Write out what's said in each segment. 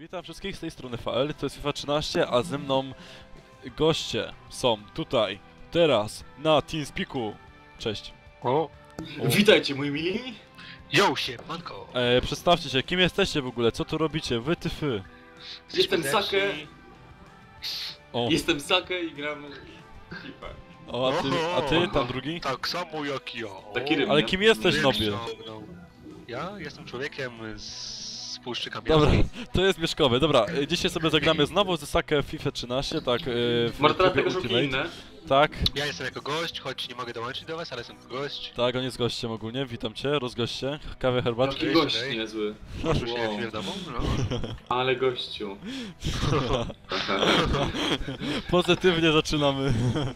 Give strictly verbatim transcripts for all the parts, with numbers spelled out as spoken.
witam wszystkich z tej strony V L, to jest FIFA trzynaście, a ze mną goście są tutaj, teraz, na TeamSpeaku. Cześć. O. O. Witajcie moi mili! Yo, siemanko! E, przedstawcie się, kim jesteście w ogóle, co tu robicie, wy ty fy. Jestem Sake, O, jestem Sake i gram w FIFA. o a, ty, a ty, tam drugi? Tak samo jak ja. Taki ryb, Ale nie? kim jesteś, Rym nobie? ściągnął. Ja jestem człowiekiem z Puszczy Dobra, Kamiennej. to jest Mieszkowy, dobra, e, dzisiaj sobie zagramy znowu ze Sake w FIFA trzynaście, tak, e, w Może teraz trybie tego sztuki Ultimate. inne. Tak, Ja jestem jako gość, choć nie mogę dołączyć do was, ale jestem jako gość. tak, on jest gościem ogólnie, witam cię, rozgoście, kawę, herbatki. Taki gość niezły. Możesz się Wow. chwilę w domu? No. Ale gościu. Pozytywnie zaczynamy.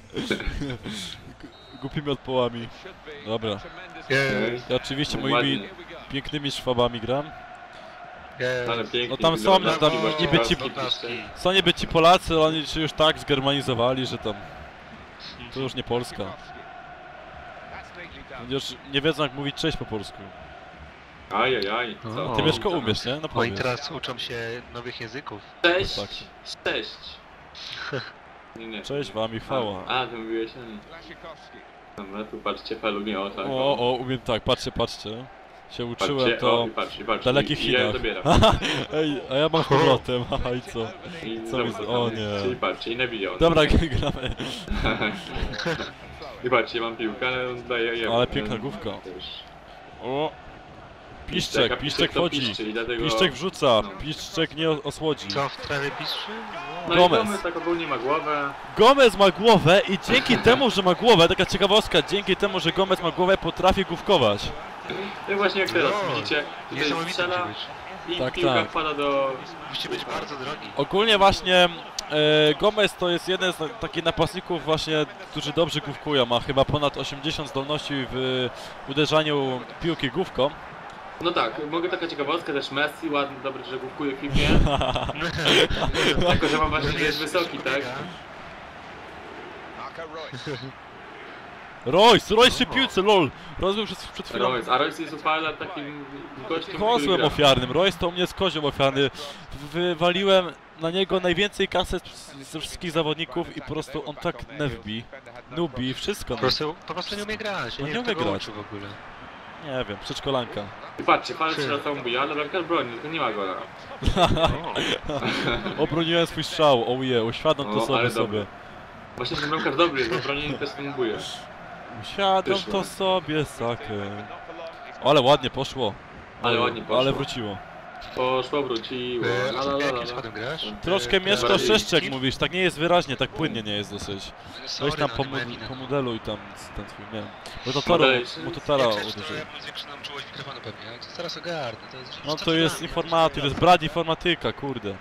Głupimi odpołami. Dobra. Jej, Ja oczywiście Ładnie. moimi pięknymi szwabami gram. jej. Ale pięknie. No tam są, wygląda. tam Właśnie niby paski ci- piszcze. Są niby ci Polacy, ale oni się już tak zgermanizowali, że tam... To już nie Polska. Oni już nie wiedzą jak mówić cześć po polsku. Ajajaj. Co? O. Ty Mieszko umiesz, nie? No Oni powiedz. teraz uczą się nowych języków. Cześć. Tak. Cześć. Nie, nie. Cześć wam i chwała. A, a ty mówiłeś, a nie. Dobra, tu patrzcie, Falugi, o tak. O, o, umiem tak, patrzcie, patrzcie. Się uczyłem Patrzcie, to o, i patrzcie, w patrzcie. dalekich I ja Chinach. dobieram. Ej, a ja mam z powrotem, haha i co? I Co znowu mi- to o tam. nie. Czyli patrzcie, i nabijał. Dobra, gramy. I patrzcie, mam piłkę, ale on daje jemu. Ale piękna główka. Też. O! Jak Piszczek, Piszczek to wchodzi. piszczy i dlatego... Piszczek wrzuca, No. Piszczek nie osłodzi. Co w trawie piszczy? No Gomez. i Gomez tak ogólnie ma głowę. Gomez ma głowę i dzięki temu, że ma głowę, taka ciekawostka, dzięki temu, że Gomez ma głowę, potrafi główkować. No i właśnie jak teraz, No, widzicie, tutaj Niesamowite strzela musi być. i Tak, piłka tak. wpada do... Musi być bardzo drogi. Ogólnie właśnie e, Gomez to jest jeden z na- takich napastników właśnie, którzy dobrze główkują, ma chyba ponad osiemdziesiąt zdolności w uderzaniu piłki główką. No tak, mogę taka ciekawostka, też Messi ładny, dobry, że główkuje w piłkę. Jako, że ma właśnie, że jest wysoki, tak? Royce, Royce przy piłce, lol! Royce był przed, przed chwilą Royce, a Royce jest upala takim gościem, który kozłem gra. ofiarnym, Royce to u mnie jest kozioł ofiarny. Wywaliłem na niego najwięcej kasy z- ze wszystkich zawodników i po prostu on tak nevbi, nubi, wszystko. Po prostu, po prostu nie umie grać. No Ja nie nie umie umie grać. grać w ogóle. Nie wiem, przedszkolanka. I patrzcie, palec strzela całą buję, ale bramkarz broni, tylko nie ma gola. O. Obroniłem swój strzał, oh yeah, uświadom to O, sobie ale sobie. dobry. Właśnie ten bramkarz dobry jest, bo broni też tą buję. Uświadom Wyszło. to sobie, Sake. Ale ładnie poszło. Ale ładnie poszło. Ale wróciło. Poszło, wróciło, E, la a la ty la jakim la. składem grasz? Troszkę E, Mieszko bardziej Szeszczek Kim? mówisz, tak nie jest wyraźnie, tak płynnie nie jest dosyć. Weź Sorry, tam no, po, nie moja mu- wina. pomodeluj tam ten twój, nie wiem. Bo to Toro, Model- mu to Tara Jak chcesz, to uderzył. ja mam zwiększoną czułość mikrofonu pewnie, jak zaraz ogarnę, to jest... No to jest informatyk, to jest brat informatyka, kurde.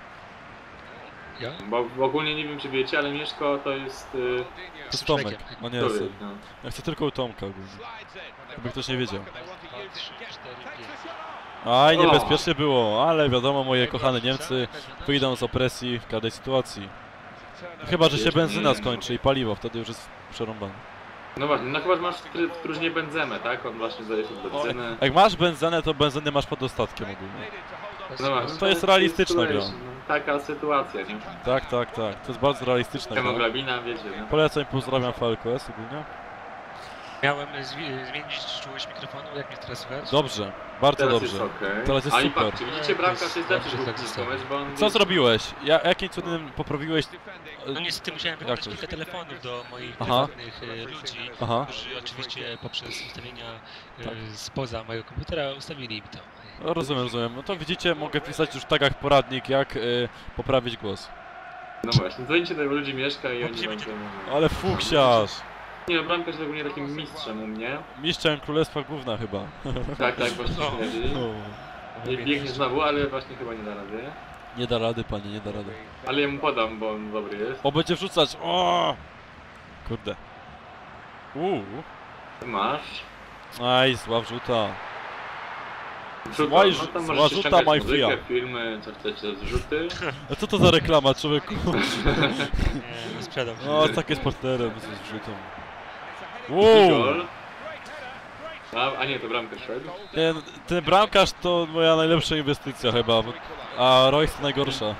Ja? Bo bo ogólnie nie wiem czy wiecie, ale Mieszko to jest... Yy, To jest Tomek, no nie jest. człowiek, no. Ja chcę tylko u Tomka ogólnie. Jakby ktoś nie wiedział. trzy, cztery, pięć. Aj, O. niebezpiecznie było, ale wiadomo, moje kochane Niemcy wyjdą z opresji w każdej sytuacji. Chyba, że się benzyna skończy i paliwo, wtedy już jest przerąbane. No właśnie, no chyba że masz w, w drużynie benzemę, tak? On właśnie zdaje się do benzyny. Jak masz benzynę, to benzyny masz pod dostatkiem ogólnie. No właśnie, To jest realistyczna gra. no, taka sytuacja, nie? Tak, tak, tak. To jest bardzo realistyczne. gra. Hemoglobina, wiecie, no. Polecam i pozdrawiam V L K S ogólnie. Miałem zwi- zmienić czułość mikrofonu, jak mnie teraz słychać? Dobrze, bardzo Teraz dobrze. jest okej. Teraz jest A i super. patrzcie, widzicie, bramkarz jest lepszy Dobrze, niż tak Górski, zostało. bo on... Co zrobiłeś? Ja, jakim cudem poprawiłeś? No niestety musiałem wybrać Jakoś. kilka telefonów do moich Aha. prywatnych e, ludzi, Aha. którzy oczywiście poprzez ustawienia e, Tak. spoza mojego komputera ustawili mi to. No, rozumiem, rozumiem. No to widzicie, mogę pisać już tak jak poradnik, jak y, poprawić głos. No właśnie, dzwonicie do ludzi Mieszka i oni Będzie- wam będzie- to... Ale fuksiarz! Nie no, bramkarz jest ogólnie takim mistrzem u mnie. Mistrzem Królestwa Gówna chyba. Tak, tak, właśnie No. śledzi. Nie biegnie znowu, ale właśnie chyba nie da rady. Nie da rady, panie, nie da rady. Ale ja mu podam, bo on dobry jest. O, będzie wrzucać! O! Kurde. Uuu. Masz. Aj, zła wrzuta. Rzuta, Zła no rzu- tam zła możesz rzuta, ściągać my muzykę, fia. filmy, co chcecie, zrzuty. A co to za reklama, człowieku? Nie, nie sprzedam. O, takie z partnerem, z wrzutą. I Uuu! gol. A, a nie, to bramkę szedł. Ten, ten bramkarz to moja najlepsza inwestycja chyba, bo- a Royce to najgorsza.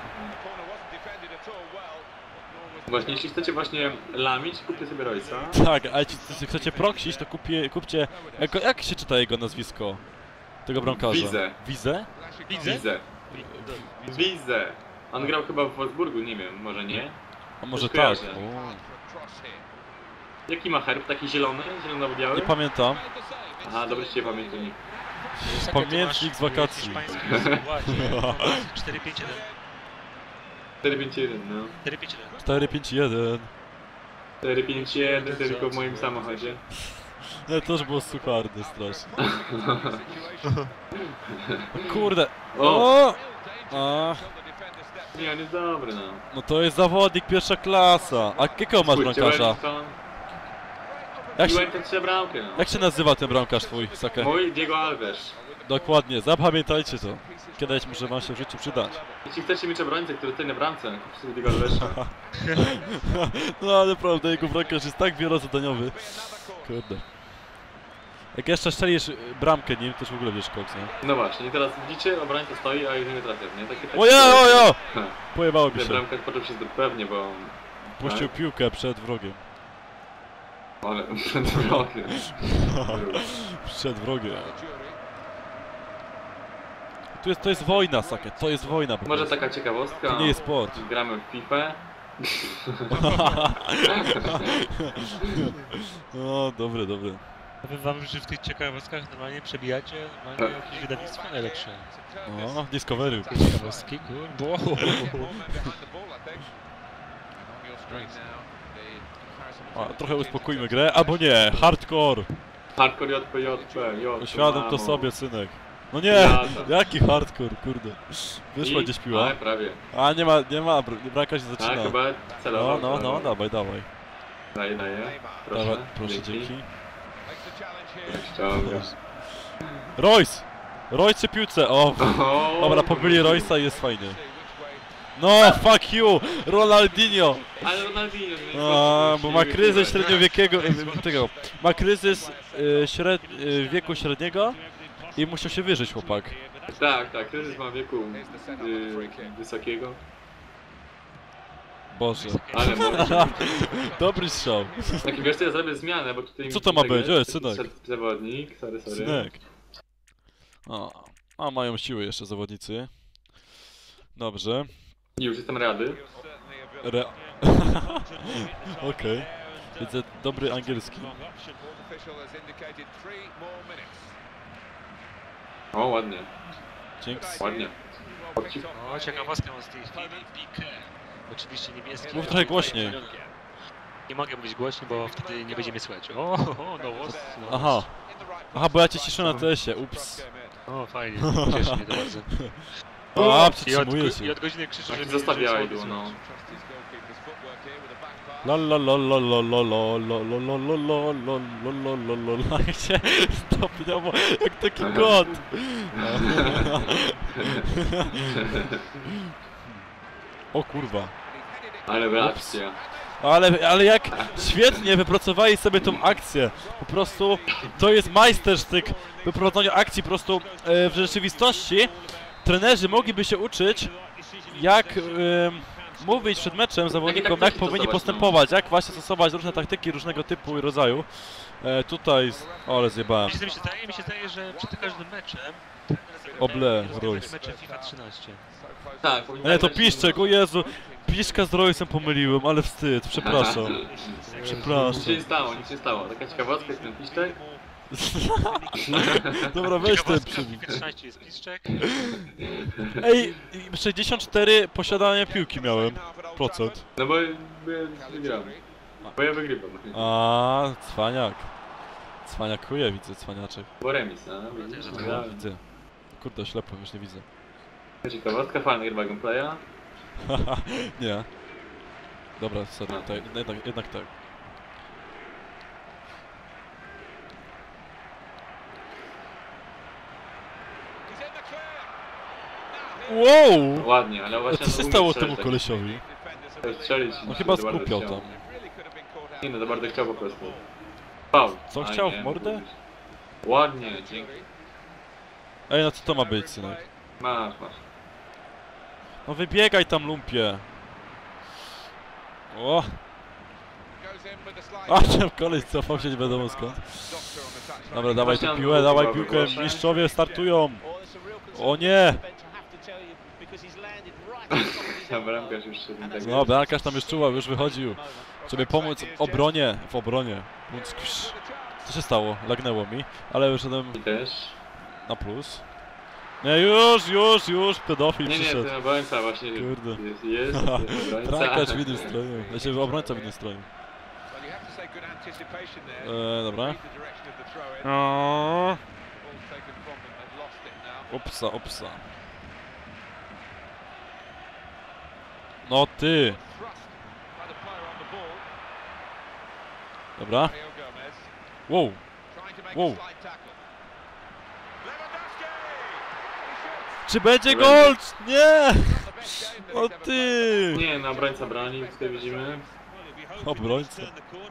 Właśnie, jeśli chcecie właśnie lamić, kupcie sobie Royce'a. Tak, a jeśli chcecie proksić, to kupie, kupcie... Jak, jak się czyta jego nazwisko? Tego bramkarza? Widzę. Wizę? Widzę. Widzę. Widzę. On grał chyba w Wolfsburgu, nie wiem, może nie. A może Coś tak? kojarzę. O, Jaki ma herb? Taki zielony? Zielono-biały? nie pamiętam. Aha, dobrze cię pamiętnik. Pamiętnik z wakacji. cztery pięć jeden. cztery pięć jeden, no. cztery pięć jeden. cztery pięć jeden. cztery pięć jeden, tylko w moim samochodzie. Nie, to już było sucharne strasznie. Kurde. O! O! A, Nie, on jest dobry, no. no to jest zawodnik pierwsza klasa. A jakiego masz Spójrzcie, bramkarza? Wellington. Jak się, Piłem tę trzy bramkę, no. jak się nazywa ten bramkarz twój, Sake? Mój Diego Alves. Dokładnie, zapamiętajcie to. Kiedyś może wam się w życiu przydać. Jeśli chcecie mieć obrońcę, który ceni bramce, kupcie sobie Diego Alvesa. No ale prawda, jego bramkarz jest tak wielozadaniowy. Kurde. Jak jeszcze strzelisz bramkę nim, to już w ogóle wiesz koks, nie? No właśnie, i teraz widzicie, obrońca stoi, a już nie trafia, nie? Takie, takie Ojo, ojo! Pojebało mi Ten się. bramkarz poczuł się pewnie, bo... Puścił piłkę przed wrogiem. Ale przed wrogiem. Przed wrogiem. Tu jest, to jest wojna, Sake, to jest wojna po Może prostu. taka ciekawostka. To nie jest sport. Gramy w FIFA. No, dobre, dobre. Powiem wam, że w tych ciekawostkach normalnie przebijacie normalnie jakieś wydawnictwo najlepsze. O, Discovery. Te ciekawostki, kurde. A, trochę uspokójmy grę, albo nie, hardcore. Hardcore J P J P. J, Uświadom to mamo. sobie, synek. No nie, Jada. jaki hardcore, kurde. Wyszła I- gdzieś piła. Ale prawie. A nie ma, nie ma, br- bramka się Tak, zaczyna. chyba No, celował. no, no, celował. dawaj, dawaj. Daję, daję. Proszę, Dawaj, proszę, dzięki. Ściąga. Royce! Royce przy piłce, o! O, Dobra, pobyli Royce'a i jest fajnie. No, fuck you! Ronaldinho! Ale Ronaldinho. nie A, wiem, bo co ma się kryzys wykrywa. średniowiekowego, e, tego, ma kryzys e, śred, e, wieku średniego i musiał się wyżyć chłopak. Tak, tak, kryzys ma wieku y, wysokiego. Boże. Ale może. Dobry strzał. Tak, wiesz co, ja zrobię zmianę, bo tutaj... Co to ma tego być? jest, Ej, synek. przed- Zawodnik, sorry, sorry. Synek. O, a mają siły jeszcze zawodnicy. Dobrze. I już jestem rady. Re... Okej. Widzę dobry angielski. O, ładnie, Dzięks. ładnie. Chłopci. O, ciekawostka z tej chwili. Pique. Oczywiście niebieski. Mów trochę głośniej. Nie mogę mówić głośniej, bo wtedy nie będzie mnie słychać. O, o no włos. No, Aha. Aha, bo ja cię ciszę na tesie, ups. O, fajnie. Cieszy mnie to bardzo. A, I od, przytrzymuję go- się. I od godziny krzyczy, że Tak mnie zostawiałeś że dół, no. La la la la la la la la la la la la la la la la la jak się stopniowo, jak taki kot. O kurwa. Ale reakcja. Ale, ale jak świetnie wypracowali sobie tą akcję. Po prostu to jest majstersztyk w wyprowadzaniu akcji. Po prostu e, w rzeczywistości trenerzy mogliby się uczyć, jak e, mówić przed meczem zawodnikom, jak taktyki powinni stosować, postępować, jak właśnie stosować różne taktyki różnego typu i rodzaju. E, tutaj, z- o, ale zjebałem. Mi się, mi się zdaje, mi się zdaje, że przed każdym meczem Oble, zgrywać Royce. mecze FIFA trzynaście. Tak, powinien Nie, to grać- Piszczek, o Jezu. Piszczka z Royce'em pomyliłem, ale wstyd, przepraszam. Nic Przepraszam. się nie stało, nic się nie stało. Taka ciekawostka jest ten Piszczek. Dobra, weź ten Ciekawostka, przywód. FIFA trzynaście jest Piszczek. Ej, i sześćdziesiąt cztery posiadania piłki miałem, procent. No bo bo ja wygram. Bo ja wygrywam. A, cwaniak. Cwaniakuje, widzę, cwaniaczek. Bo remis, no. widzisz? Ja widzę. Kurde, ślepo, już nie widzę. Ciekawostka, fajna gra gameplaya. Nie. Dobra, sorry, tak, jednak, jednak tak. Wow! Ładnie, ale A właśnie... co się on stało umie temu strzelać. kolesiowi? Chciał strzelić. On chyba za bardzo skupiał chciał. tam. Nie no, za bardzo chciał po prostu. Faul. Co, Aj, chciał nie, w mordę? Ładnie, dzięki. Ej, no co to ma być, synek? Masz, masz. No wybiegaj tam, lumpie. O! A, ten koleś cofał się nie wiadomo skąd. Dobra, dawaj tę piłę, dawaj piłkę, mistrzowie startują. O nie! Ta bramkarz już się tak No, bramkarz tam już czuwał, już wychodził. Żeby pomóc w obronie, w obronie. Więc, co się stało? Lagnęło mi, ale wyszedłem I też. na plus. Nie, już, już, już, pedofil Nie, nie, przyszedł. ten obrońca właśnie. Kurde. Jest, jest, jest obrońca. Bramkarz w innym stroju, znaczy obrońca w innym stroju. E, dobra. O. Upsa, upsa. No ty! Dobra. Wow! Wow! Czy będzie gol? Nie! O ty! Nie, no obrońca broni, tutaj widzimy. Obrońca.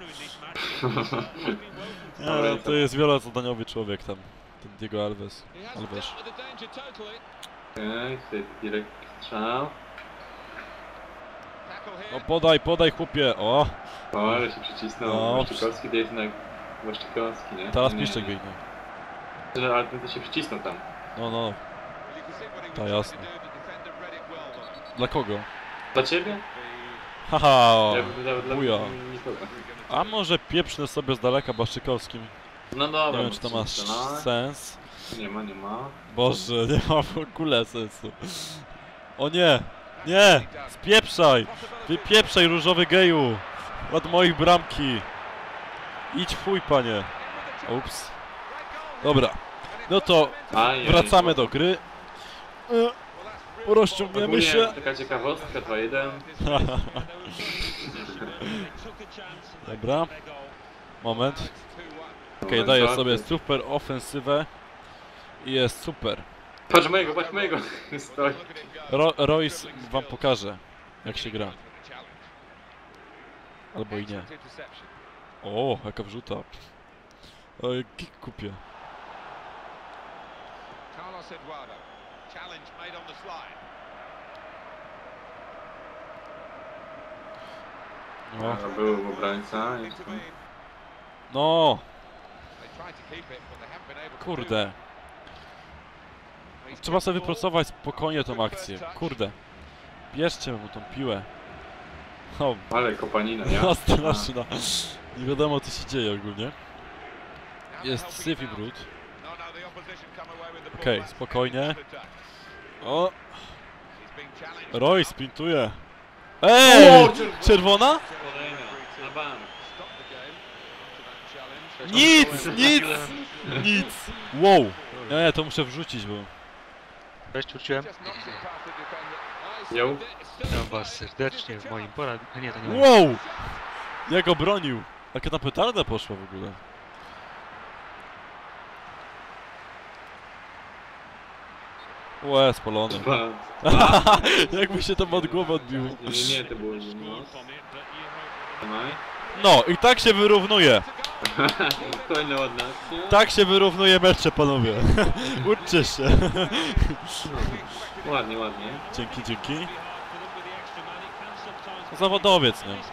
Nie, to jest wielozadaniowy człowiek tam. Ten Diego Alves. Alves. Okej, tutaj direkt strzał. No podaj, podaj chłopie. O! O, ale się przycisnął. No. Waszczykowski to jest jednak Waszczykowski, nie? Teraz Nie, nie, Piszczek nie. biegnie. Że- Ale ten to się przycisnął tam. No, no. To jasne. Dla kogo? Dla ciebie? Haha! Ja bym nawet dla buja. nikogo. A może pieprznę sobie z daleka Błaszczykowskim? No dobra. Nie wiem, czy to ma przycisnę, no. sens. Nie ma, nie ma. Boże, nie ma w ogóle sensu. O nie! Nie! Spieprzaj! Wypieprzaj, różowy geju! Od moich bramki! Idź w chuj, panie! Ups. Dobra. No to Aj, wracamy aj, do gry. E, Rozciągniemy Ogólnie się. taka ciekawostka, dwa jeden. Dobra. Moment. Okej, Moment, daję tak. sobie super ofensywę. I jest super. Patrz mojego, patrz mojego. Stoi. Ro Royce wam pokaże, jak się gra. Albo i nie. O, jaka wrzuta. Oj, kick kupię. No, No, był obrońca. jest tu. no, kurde. Trzeba sobie wypracować spokojnie tą akcję. Kurde. Bierzcie mu tą piłę. O, Ale kopanina, ja. no straszna. Nie wiadomo, co się dzieje ogólnie. Jest syf i brud. Okej, okay, spokojnie. O! Roy sprintuje. Ej! Czerwona? Kolejna, na bank. Nic! Nic! Nic! Wow! Nie, to muszę wrzucić, bo... Cześć, uczyłem. Ją? Witam was serdecznie w moim poradniku. A nie, to nie Wow! Jak go bronił! Jaka ta petarda poszła w ogóle. Łe, spalony. Dwa. Jakby się tam od głowy odbiło. Nie, nie, nie, to było zimno. Trzymaj. No i tak się wyrównuje. Kolejna ładna akcja. Tak się wyrównuje mecze, panowie. Uczcie się. Ładnie, ładnie. Dzięki, dzięki. Zawodowiec, nie?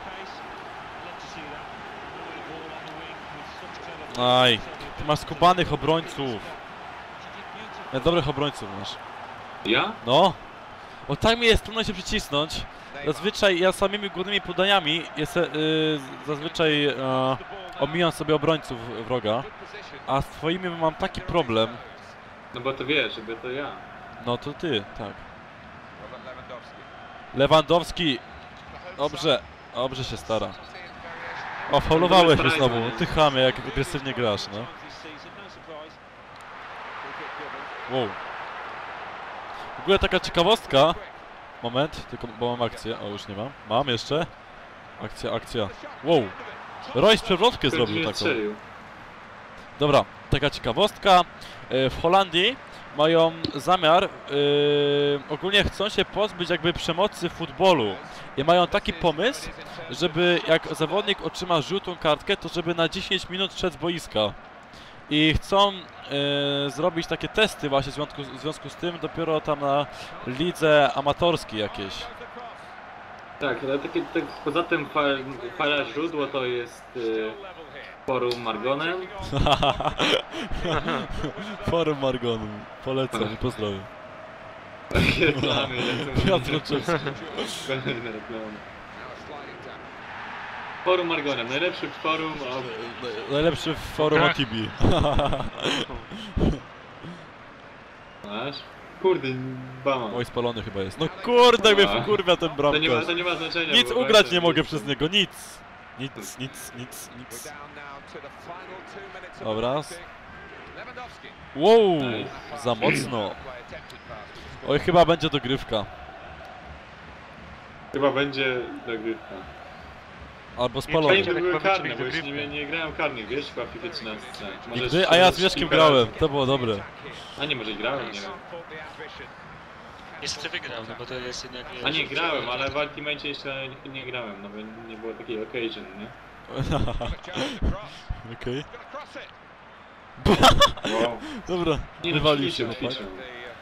Aj, ty masz skubanych obrońców. Ja dobrych obrońców masz. Ja? No. O tak mi jest trudno się przycisnąć. Zazwyczaj ja samymi górnymi podaniami jest, yy, zazwyczaj yy, omijam sobie obrońców wroga. A z twoimi mam taki problem. No bo to wiesz, żeby to ja. No to ty, tak. Lewandowski. Dobrze, dobrze się stara. O, faulowałeś mnie znowu. Ty chamie, jak agresywnie grasz, no. Wow. W ogóle taka ciekawostka. Moment, tylko bo mam akcję. O, już nie mam. Mam jeszcze. Akcja, akcja. Wow. Royce przewrotkę zrobił taką. Strzelił. Dobra, taka ciekawostka. W Holandii mają zamiar, yy, ogólnie chcą się pozbyć jakby przemocy w futbolu. I mają taki pomysł, żeby jak zawodnik otrzyma żółtą kartkę, to żeby na dziesięć minut szedł z boiska. i chcą e, zrobić takie testy właśnie w związku, w związku z tym dopiero tam na lidze amatorskiej jakieś. Tak, ale takie, tak, poza tym fa, fala źródło to jest y, forum Margonem. Forum Margonu. Polecam i pozdrawiam. Takie reklamy lecą. Piotr Oczewski. Kolejne reklamy. Forum Margonem, najlepszy forum o... Najlepszy w forum o Tibi. Masz? Kurde, bama. Oj, spalony chyba jest. No kurde, mnie A. wkurwia ten To nie ma, bramkarz. to nie ma znaczenia. Nic bo ugrać walczę, nie mogę to- przez niego, nic. Nic, nic, nic, nic. Dobra. Wow, za mocno. Oj, chyba będzie dogrywka. Chyba będzie dogrywka. Albo Fajnie spalony. by były Chyba będzie karne, bo jeszcze dogrywka. nie, nie grałem karnych, wiesz, chyba w FIFA trzynaście. Może Nigdy? A ja z z Mieszkiem kilka grałem, razy. to było dobre. A nie, może i grałem, nie wiem. Niestety wygrał, no bo to jest jednak... A nie, grałem, ale w Ultimate jeszcze nie, nie grałem, no bo nie było takiej occasion, nie? Okej. Wow. Dobra, Nie, wywalił się ćwiczę, chłopak. ćwiczę.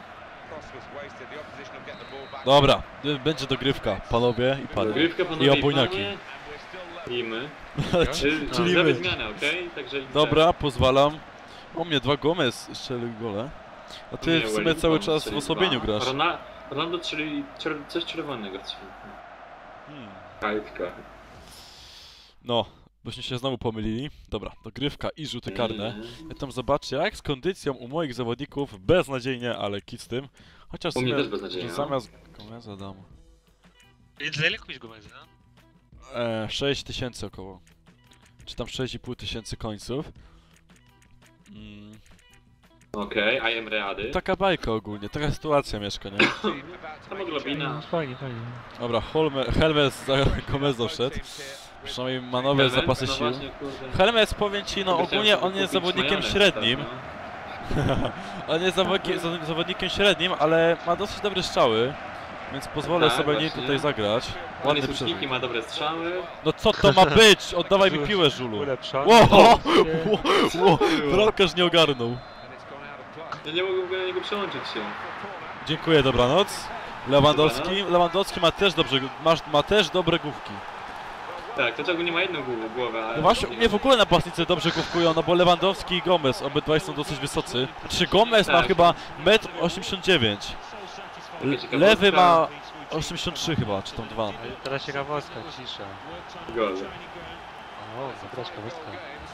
Dobra, y, będzie dogrywka, panowie i panie. Dogrywka, I panowie obojniaki. panie. I my. Czyli Czyli my. my. Zmianę, okej? Także idź Dobra, pozwalam. O mnie dwa Gomez strzelił gole. A ty Nie, w sumie Wellington cały czas w strzelił osłabieniu dwa. grasz. Rona- Ronaldo strzelił czer- coś czerwonego strzelił. Hmm. Kajtka. No, byśmy się znowu pomylili. Dobra, dogrywka i rzuty karne. Mhm. Ja tam zobaczcie, jak z kondycją u moich zawodników, beznadziejnie, ale kit z tym. Chociaż w U mnie sumie, też beznadziejnie, że no. zamiast Gomeza dam I dla ile kupić Gomeza? e, sześć tysięcy około. Czy tam sześć i pół tysięcy końców. Mm, Okej, I am ready. taka bajka ogólnie, taka sytuacja mieszka, nie? Hemoglobina. Fajnie, fajnie. Dobra, Holme, Helmes za Gomez doszedł. Przynajmniej ma nowe Helmet? zapasy No sił. właśnie, kurde. Helmes, powiem ci, no Chciałem ogólnie sobie on jest kupić zawodnikiem majonez, średnim. tak, On jest zawodni- zaw- zawodnikiem średnim, ale ma dosyć dobre strzały. Więc pozwolę Tak, sobie nim właśnie. tutaj zagrać. no. On Ładny jest przerzut. łucznikiem, ma dobre strzały. No co to ma być? Oddawaj mi piłę, Żulu. Ulepszony. Ło! Oczywiście. Ło! Bramkarz nie ogarnął. Ja nie mogę do niego przełączyć się. Dziękuję, dobranoc. Lewandowski, Dobranoc. Lewandowski ma też dobrze, masz, ma też dobre główki. Tak, to czego nie ma jedną głowę, głowę ale... No właśnie, u mnie w ogóle napastnicy dobrze główkują, no bo Lewandowski i Gomez, obydwaj są dosyć wysocy. Znaczy Gomez ma Tak. chyba metr osiemdziesiąt dziewięć. Taka Le- ciekawostka. Lewy ma osiemdziesiąt trzy chyba, czy tam dwa. Ale teraz ciekawostka, cisza. Gol. O, dobra ciekawostka.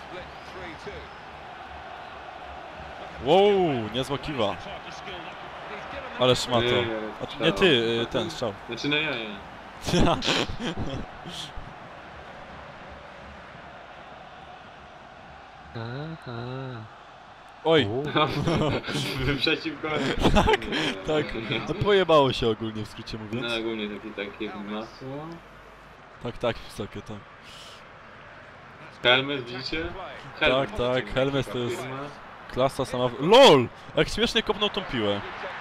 Wow, niezła kiwa. Ale szmato. Nie, nie, A, strzał. nie ty, y, ten strzał. Znaczy no ja, ja. Aha. Oj, Wyprzedził go. tak, no pojebało się ogólnie w skrócie mówiąc. No ogólnie takie, takie masło. Tak, tak, wysokie, tak. Helmet, widzicie? Tak, tak, Helmet to jest- Klasa sama w... LOL! Jak śmiesznie kopnął tą piłę.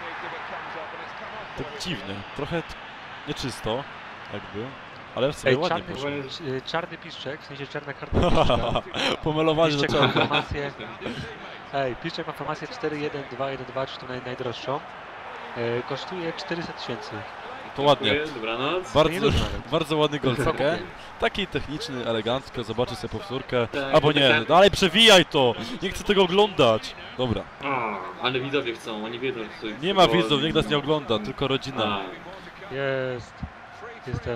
Tak dziwnie, trochę t- nieczysto, jakby. Ale w sobie Ej, ładnie czarny, poszło. y, czarny piszczek, w sensie czarna karta piszczka. Pomalowany do Piszczek ma czarna. formację... Ej, piszczek ma formację cztery jeden dwa jeden dwa, czy to naj, najdroższą. E, kosztuje czterysta tysięcy. To ładnie. Dziękuję, dobranoc. Bardzo, nie dużo nawet. bardzo ładny gol, Co okay? kupię? Taki techniczny, elegancko, zobaczy sobie powtórkę. Tak, Albo to nie, tak- dalej przewijaj to! Nie chcę tego oglądać! Dobra, O, ale widzowie chcą, oni wiedzą, co jest nie ma futbol. widzów, nikt nas nie ogląda, tylko rodzina. A, Jest. Jestem...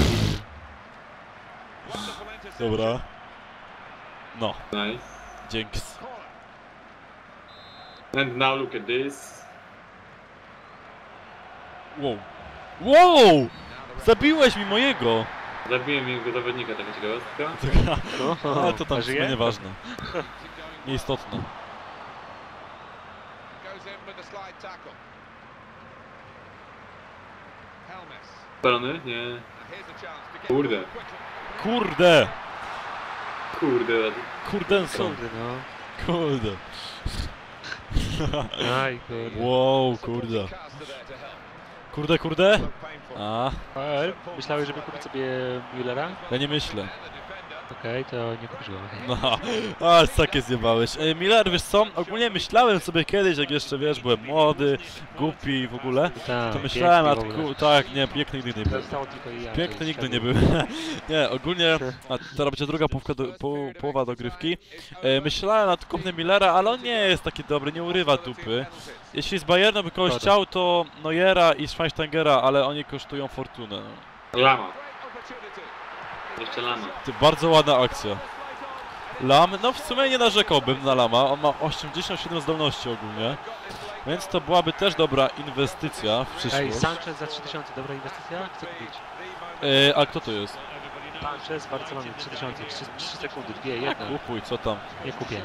Dobra. No, nice. dzięki. And now look at this. Wow. Wow! Zabiłeś mi mojego! Zabiłem jego zawodnika, taka ciekawostka. No, Ale to tam a w sumie żyje? nieważne. Nieistotne. Spalony? Nie. Kurde. Kurde! Kurde. Kurdenson. Kurde, no. Kurde. Aj, kurde. Wow, kurde. Kurde, kurde? A, Ale myślałeś, żeby kupić sobie Müllera? ja nie myślę. Okej, to nie kupisz go. No, a takie zjebałeś. E, Miller, wiesz co, ogólnie myślałem sobie kiedyś, jak jeszcze, wiesz, byłem młody, głupi i w ogóle, Tak, to myślałem nad... piękny w ogóle. ku- Tak, nie, piękny nigdy nie był. Zostało tylko i ja. Piękny to jest nigdy nie szczegół. był. Nie, ogólnie, a teraz będzie druga połówka do, po, połowa dogrywki. E, myślałem nad kupnem Millera, ale on nie jest taki dobry, nie urywa dupy. Jeśli z Bayernu by kogoś Szkoda. chciał, to Neuera i Schweinsteigera, ale oni kosztują fortunę. Lama. Jeszcze lama. Ty, bardzo ładna akcja. Lam, no w sumie nie narzekałbym na Lama, on ma osiemdziesiąt siedem zdolności ogólnie. Więc to byłaby też dobra inwestycja w Ej, przyszłość. Sanchez za trzy tysiące, dobra inwestycja? Chcę kupić. E, a kto to jest? Sanchez, Barcelona, trzy tysiące, trzy sekundy, dwie, jedna. Kupuj, co tam? Nie kupię.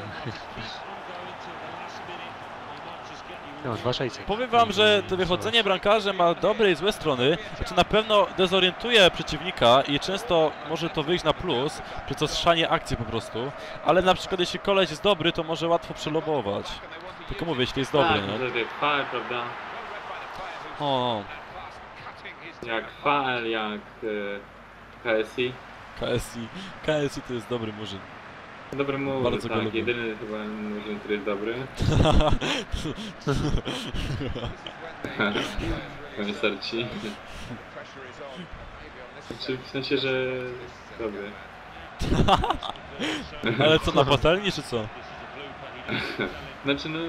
No, dwa sześćset. Powiem wam, że to wychodzenie bramkarza ma dobre i złe strony. Znaczy na pewno dezorientuje przeciwnika i często może to wyjść na plus, przez to strzanie akcji po prostu. Ale na przykład jeśli koleś jest dobry, to może łatwo przelobować. Tylko mówię, jeśli jest dobry, tak, nie? to jest faul, prawda? O, Jak faul, jak y, K S I. K S I. K S I to jest dobry murzyn. Dobry mów, Bardzo go tak, lubię. jedyny chyba murzyn, który jest dobry. Komisar ci. Znaczy, w sensie, że dobry. Ale co, na patelni czy co? Znaczy no...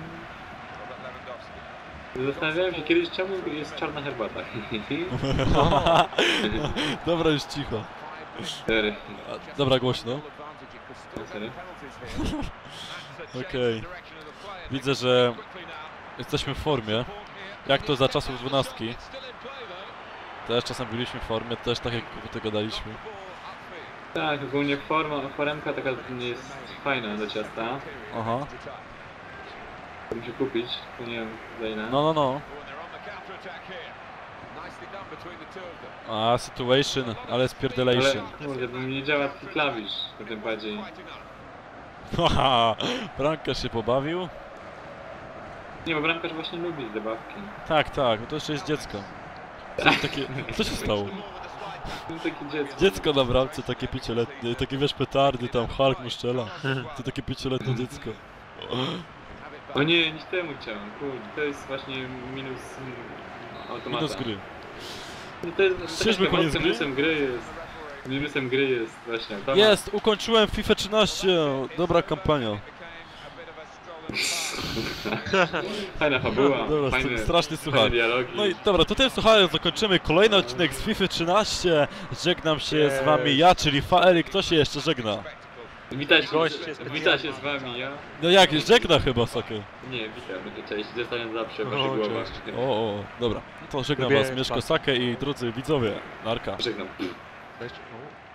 Zastanawiałem się kiedyś, czemu jest czarna herbata. Dobra, już cicho. Sery. A, dobra, głośno. Sery. Okej. Widzę, że jesteśmy w formie. Jak to za czasów dwunastki. Też czasem byliśmy w formie, też tak jak tego daliśmy. Tak, ogólnie forma, foremka taka jest fajna do ciasta. Aha. Muszę kupić, to nie wiem za ile. No, no, no. A, situation, ale spierdalation. Ale kurde, bo mi nie działa taki klawisz na tym padzie. Haha, bramkarz się pobawił. Nie, bo bramkarz właśnie lubi zabawki. Tak, tak, no to jeszcze jest dziecko. Co, takie, co się stało? To taki dziecko. Dziecko na bramce, takie pięcioletnie, takie wiesz petardy, tam Hulk mu szczela. To takie pięcioletnie dziecko. O nie, nie temu chciałem, kurde, to jest właśnie minus mm, automata. Minus gry. No to jest Czyżby taka koniec ciekawostka, gry? minusem gry jest. Minusem gry jest właśnie automat. Jest, ukończyłem FIFA trzynaście, dobra kampania. Fajna fabuła, Dobra, fajne, strasznie fajne słuchaj. dialogi. No i dobra, to tym słuchając zakończymy kolejny odcinek z FIFA trzynaście. Żegnam się z wami ja, czyli Faery. Kto się jeszcze żegna? Wita się, Goście wita specjalni. się z wami, ja? No jak, żegna chyba, Sakę. Nie, witam, będzie cześć, zostałem zawsze w O, waszych głowach. cześć. O, o, dobra. No to żegnam Lubię was, Mieszko was. Sakę i drodzy widzowie. Narka. Żegnam. Cześć.